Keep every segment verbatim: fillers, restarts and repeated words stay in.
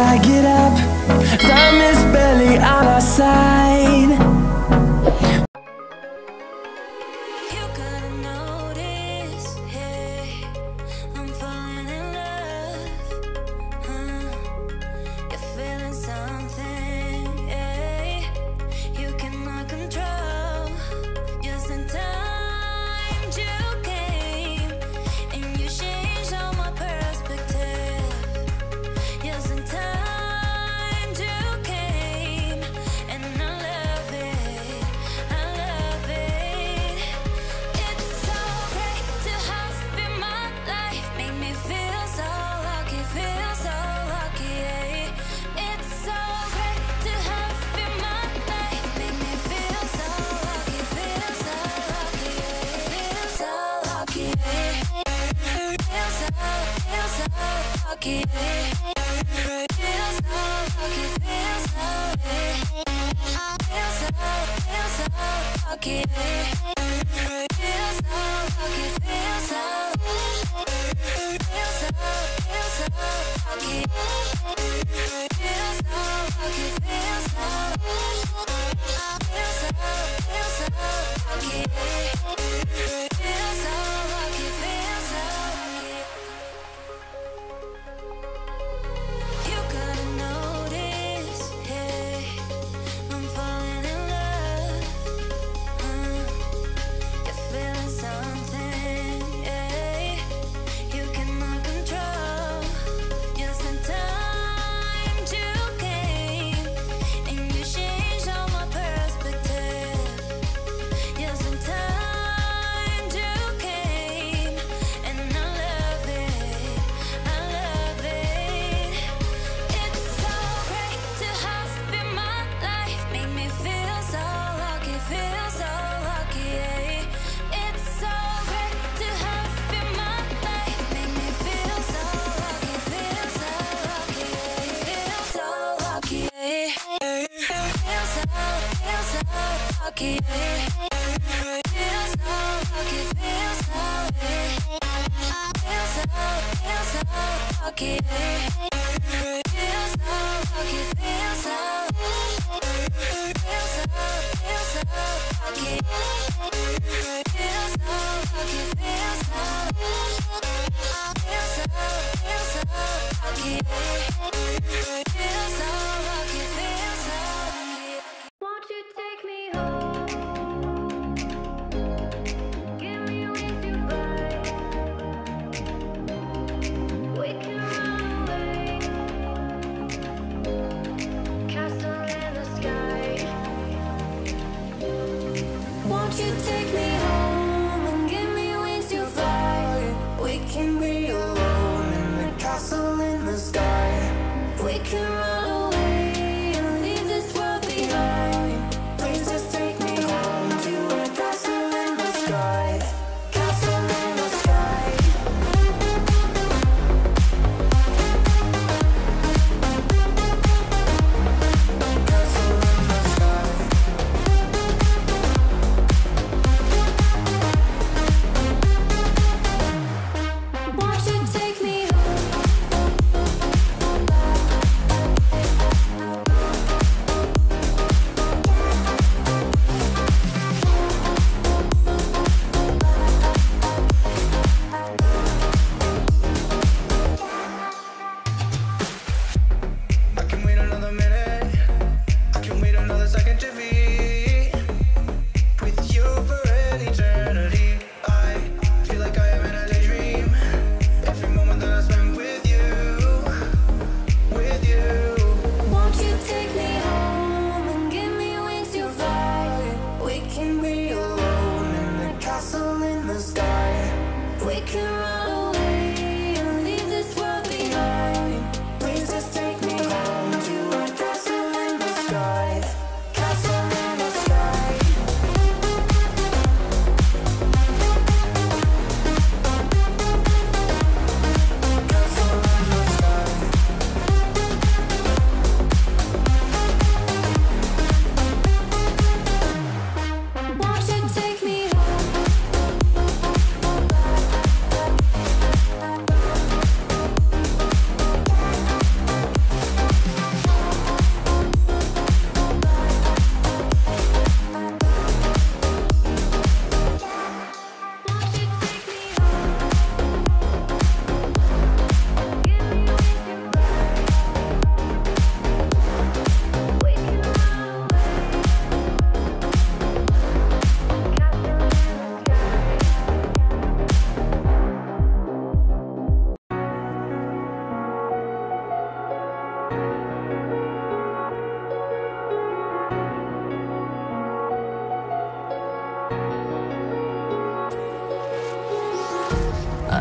gotta get up, time is barely on our side. You gotta notice, hey, I'm falling in love, huh? You're feeling something, hey, you cannot control. Just in time you came, and you changed all my perspective. Just in time you came, and I love it, I love it. It's so great to have in my life, make me feel so lucky, feel so lucky, yeah. It's so great to have in my life, make me feel so lucky, feel so lucky, yeah. Feel so lucky, yeah. Feel so, feel so lucky, yeah. Feel so lucky, feel so, yeah. Feel so, feel so lucky, yeah. Feel so lucky, feel so, feel so, feel so lucky, feel so lucky, feel so, feel so, feel so lucky, feel so lucky, feel so lucky. You gotta notice, hey, I'm falling in love, huh? You're feeling something, hey, you cannot control. Just in time you came, and you changed all my perspective. Just in time you came, and I love it, I love it. It's so great to have in my life, make me feel so lucky, feel so lucky, yeah. It's so great to have in my life, make me feel so lucky, feel so lucky, yeah. Feel so lucky, yeah. Feel so, feel so lucky, yeah. Feel so lucky, feel so, yeah. Feel so, feel so lucky, yeah. Feel so lucky, feel so, feel so, feel so lucky, feel so lucky, feel so, feel so, feel so lucky, feel so lucky, feel so lucky. Won't you take me home? Give me wings to fly. We can run away. Castle in the sky. Won't you take me home and give me wings to fly? We can be alone in the castle in the sky. We can run away and leave this world behind. Please just take me home to a castle in the sky. Castle in the sky. Castle in the sky. Won't you take me I can wait another minute. I can wait another second to be with you for an eternity. I feel like I am in a daydream. Every moment that I spend with you, with you. Won't you take me home and give me wings to fly? We can be alone in the castle in the sky. We can run away and leave this world behind. Please just take me home to a castle in the sky. Castle in the sky. Castle in the sky. Won't you take me home?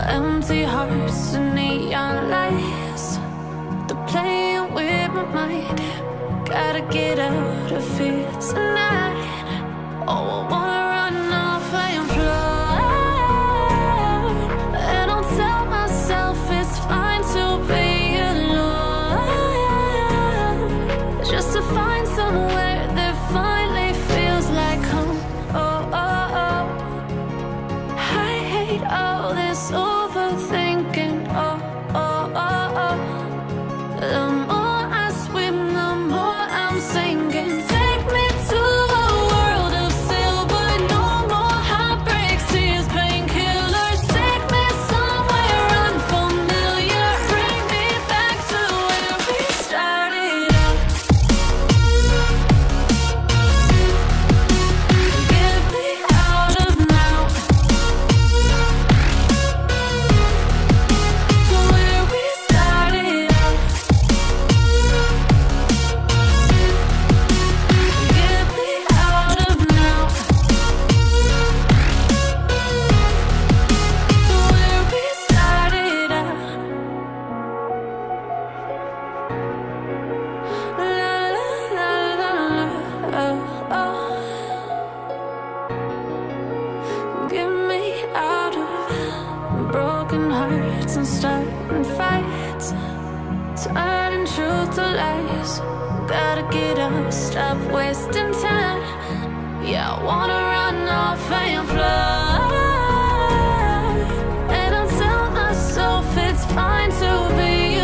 Empty hearts and neon lights, they're playing with my mind. Gotta get out of here tonight. Oh, I wanna run off and fly. And I'll tell myself it's fine to be alone, just to find somewhere that finally feels like home. Oh, oh, oh. I hate all this overthinking. Oh, oh, oh, oh. The more I swim, the more I'm sinking. Take me to a world of silver. No more heartbreaks, tears, painkillers. Take me somewhere unfamiliar. Bring me back to where we started out. Get me out of now, to where we started out. Get me out of now, to where we started out. La la la la la, oh, oh. Get me out of broken hearts and starting fights, turning truth to lies. Gotta get up, stop wasting time. Yeah, I wanna run off and fly. And I'll tell myself it's fine to be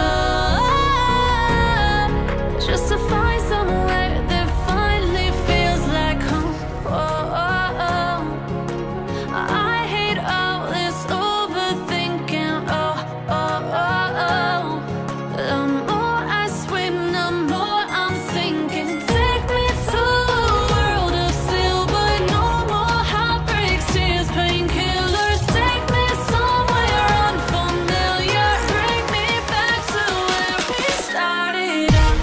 alone, just to find somewhere that finally feels like home. Oh, oh, oh. I hate all this overthinking. Oh, oh, oh, oh. The more I swim, the more I'm sinking. Take me to a world of silver. No more heartbreaks, tears, painkillers. Take me somewhere unfamiliar. Bring me back to where we started out.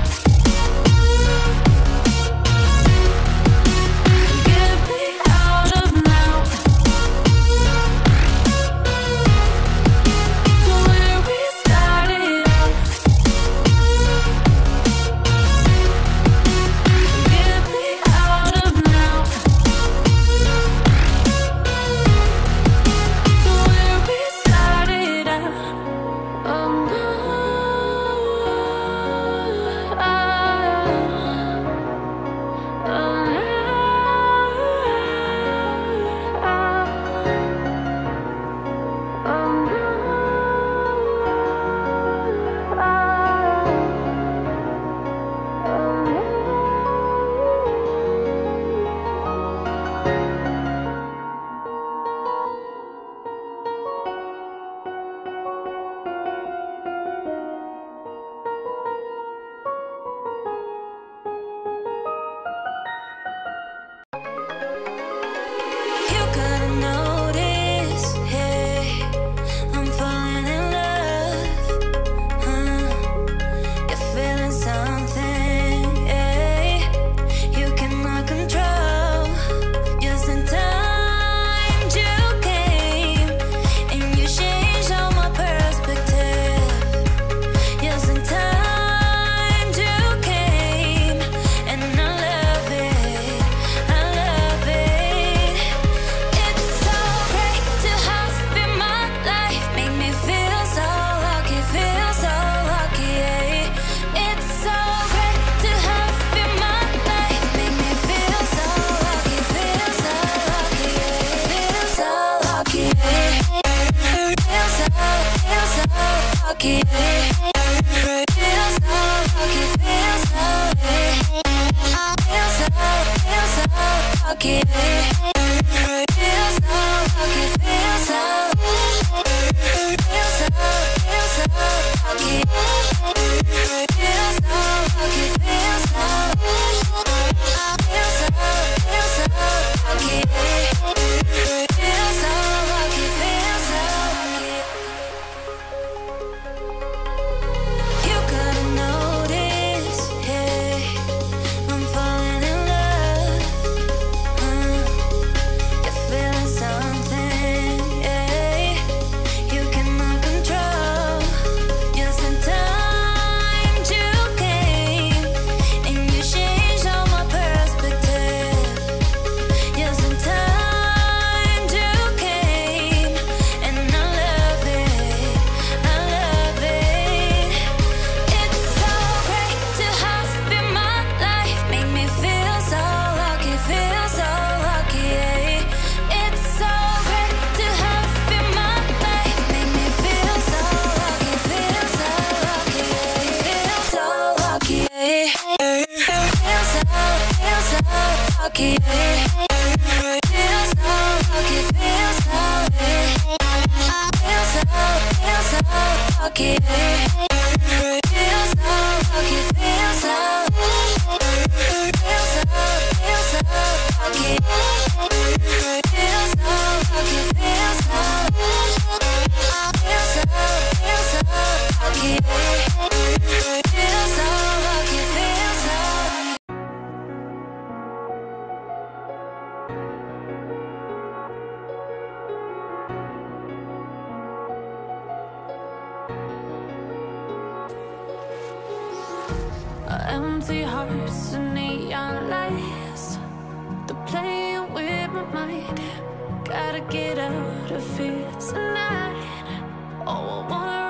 Get me out of now, to where we started out. Get me out of now, to where we started out. Oh no, oh, you gotta notice, hey, I'm falling in love. Huh? You're feeling something, hey, you cannot control. Just in time you came, and you changed all my perspective. Just in time you came, and I love it, I love it. It's so great to have you in my life, make me feel so lucky, feel so lucky, yeah. It's so great to have you in my life, make me feel so lucky, feel so lucky, yeah. Feel so lucky, yeah. Feel so, feel so lucky, yeah. Feel so lucky, feel so, yeah. Feel so, feel so lucky, yeah. Feel so lucky, feel so, feel so, feel so lucky, feel so lucky, feel so, feel so, feel so lucky, feel so lucky, feel so lucky. Empty hearts and neon lights, they're playing with my mind. Gotta get out of here tonight. Oh, I wanna